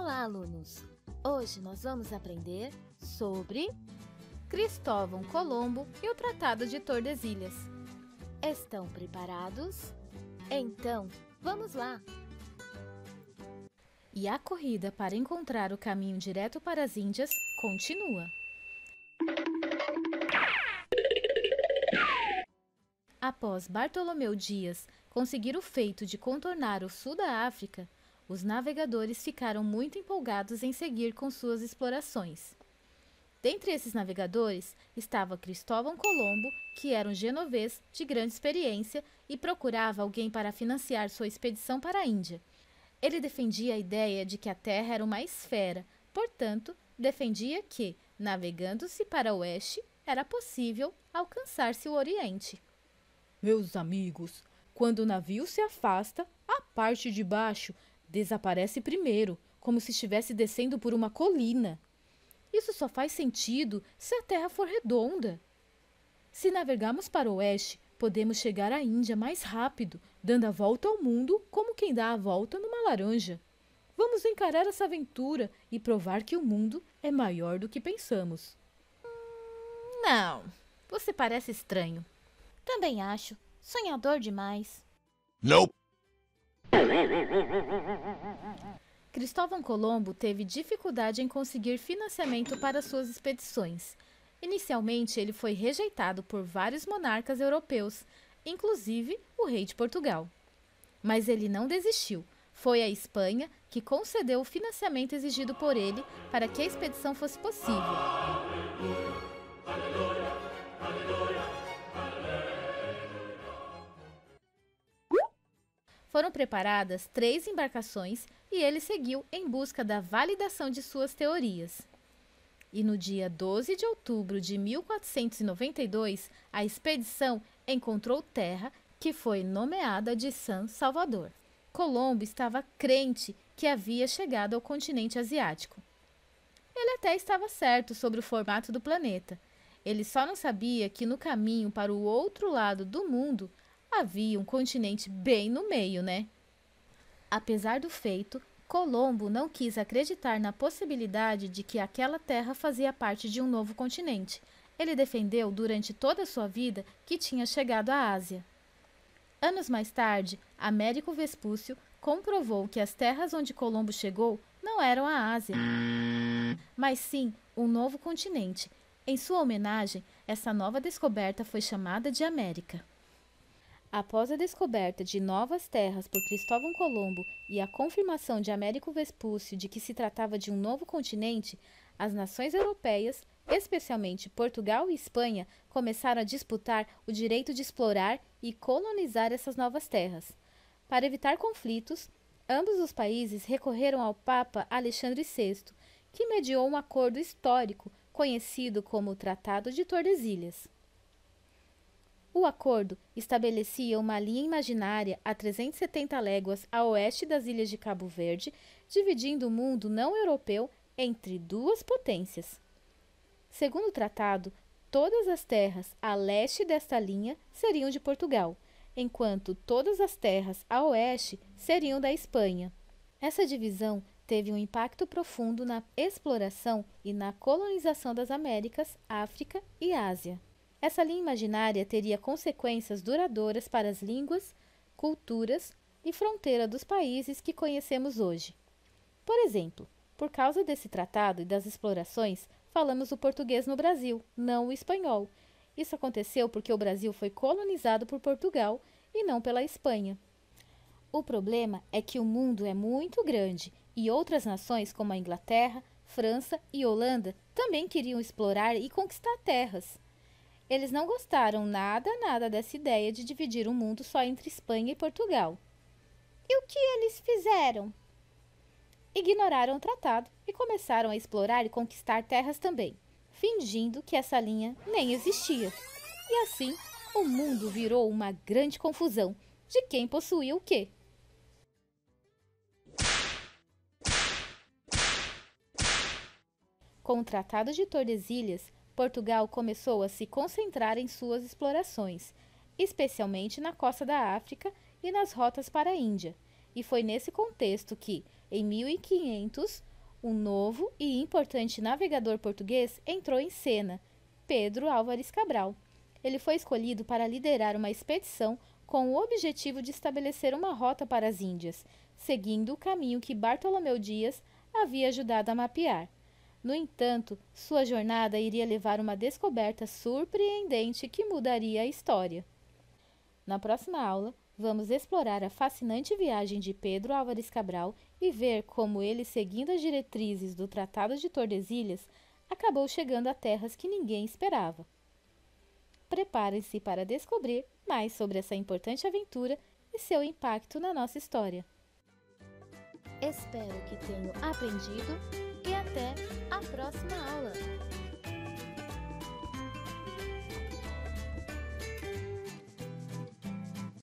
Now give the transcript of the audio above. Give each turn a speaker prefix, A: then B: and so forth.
A: Olá, alunos! Hoje nós vamos aprender sobre Cristóvão Colombo e o Tratado de Tordesilhas. Estão preparados? Então, vamos lá! E a corrida para encontrar o caminho direto para as Índias continua. Após Bartolomeu Dias conseguir o feito de contornar o sul da África, os navegadores ficaram muito empolgados em seguir com suas explorações. Dentre esses navegadores estava Cristóvão Colombo, que era um genovês de grande experiência e procurava alguém para financiar sua expedição para a Índia. Ele defendia a ideia de que a Terra era uma esfera, portanto, defendia que, navegando-se para o oeste, era possível alcançar-se o Oriente.
B: Meus amigos, quando o navio se afasta, a parte de baixo desaparece primeiro, como se estivesse descendo por uma colina. Isso só faz sentido se a Terra for redonda. Se navegarmos para o oeste, podemos chegar à Índia mais rápido, dando a volta ao mundo como quem dá a volta numa laranja. Vamos encarar essa aventura e provar que o mundo é maior do que pensamos.
A: Não, você parece estranho. Também acho. Sonhador demais.
C: Nope.
A: Cristóvão Colombo teve dificuldade em conseguir financiamento para suas expedições. Inicialmente, ele foi rejeitado por vários monarcas europeus, inclusive o rei de Portugal. Mas ele não desistiu. Foi a Espanha que concedeu o financiamento exigido por ele para que a expedição fosse possível. Foram preparadas 3 embarcações e ele seguiu em busca da validação de suas teorias. E no dia 12 de outubro de 1492, a expedição encontrou terra que foi nomeada de San Salvador. Colombo estava crente que havia chegado ao continente asiático. Ele até estava certo sobre o formato do planeta. Ele só não sabia que no caminho para o outro lado do mundo havia um continente bem no meio, né? Apesar do feito, Colombo não quis acreditar na possibilidade de que aquela terra fazia parte de um novo continente. Ele defendeu durante toda a sua vida que tinha chegado à Ásia. Anos mais tarde, Américo Vespúcio comprovou que as terras onde Colombo chegou não eram a Ásia, mas sim um novo continente. Em sua homenagem, essa nova descoberta foi chamada de América. Após a descoberta de novas terras por Cristóvão Colombo e a confirmação de Américo Vespúcio de que se tratava de um novo continente, as nações europeias, especialmente Portugal e Espanha, começaram a disputar o direito de explorar e colonizar essas novas terras. Para evitar conflitos, ambos os países recorreram ao Papa Alexandre VI, que mediou um acordo histórico conhecido como o Tratado de Tordesilhas. O acordo estabelecia uma linha imaginária a 370 léguas a oeste das ilhas de Cabo Verde, dividindo o mundo não europeu entre 2 potências. Segundo o tratado, todas as terras a leste desta linha seriam de Portugal, enquanto todas as terras a oeste seriam da Espanha. Essa divisão teve um impacto profundo na exploração e na colonização das Américas, África e Ásia. Essa linha imaginária teria consequências duradouras para as línguas, culturas e fronteira dos países que conhecemos hoje. Por exemplo, por causa desse tratado e das explorações, falamos o português no Brasil, não o espanhol. Isso aconteceu porque o Brasil foi colonizado por Portugal e não pela Espanha. O problema é que o mundo é muito grande e outras nações como a Inglaterra, França e Holanda também queriam explorar e conquistar terras. Eles não gostaram nada dessa ideia de dividir o mundo só entre Espanha e Portugal. E o que eles fizeram? Ignoraram o tratado e começaram a explorar e conquistar terras também, fingindo que essa linha nem existia. E assim, o mundo virou uma grande confusão de quem possuía o quê. Com o Tratado de Tordesilhas, Portugal começou a se concentrar em suas explorações, especialmente na costa da África e nas rotas para a Índia. E foi nesse contexto que, em 1500, Um novo e importante navegador português entrou em cena, Pedro Álvares Cabral. Ele foi escolhido para liderar uma expedição com o objetivo de estabelecer uma rota para as Índias, seguindo o caminho que Bartolomeu Dias havia ajudado a mapear. No entanto, sua jornada iria levar uma descoberta surpreendente que mudaria a história. Na próxima aula, vamos explorar a fascinante viagem de Pedro Álvares Cabral e ver como ele, seguindo as diretrizes do Tratado de Tordesilhas, acabou chegando a terras que ninguém esperava. Preparem-se para descobrir mais sobre essa importante aventura e seu impacto na nossa história. Espero que tenham aprendido e até a próxima aula!